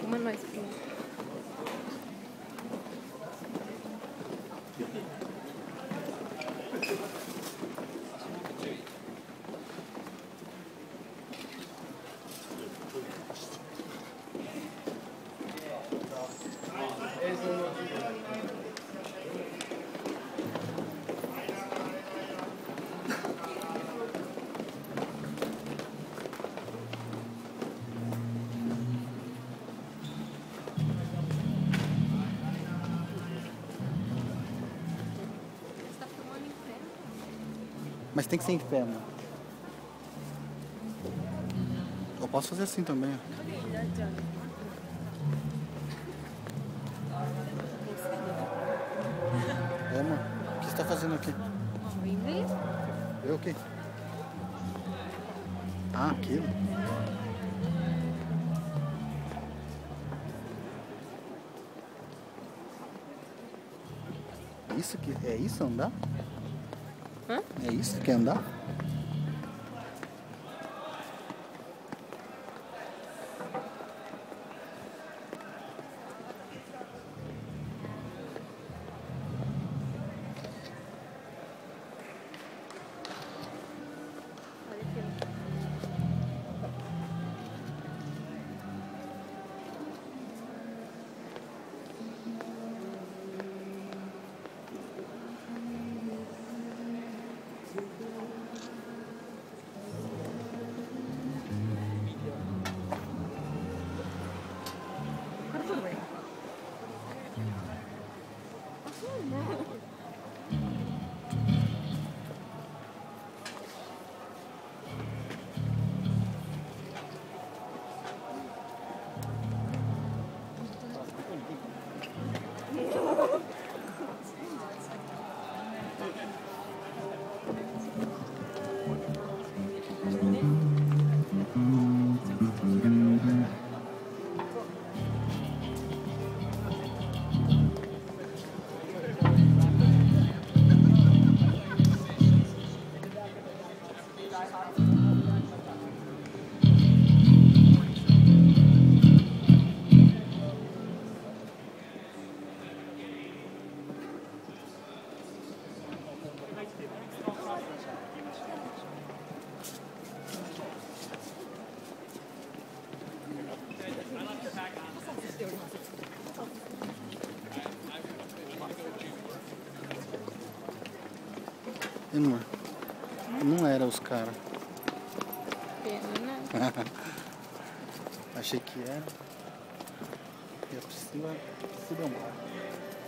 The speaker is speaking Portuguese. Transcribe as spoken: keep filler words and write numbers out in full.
Filma nós, filma. Mas tem que ser em pé, mano. Eu posso fazer assim também, ó. É, mano. O que você tá fazendo aqui? Eu o quê? Ah, aquilo. Isso que é isso andar? Hã? É isso que é andar? E não, não era os caras. Pena, né? Achei que era. E a Priscila se deu mal.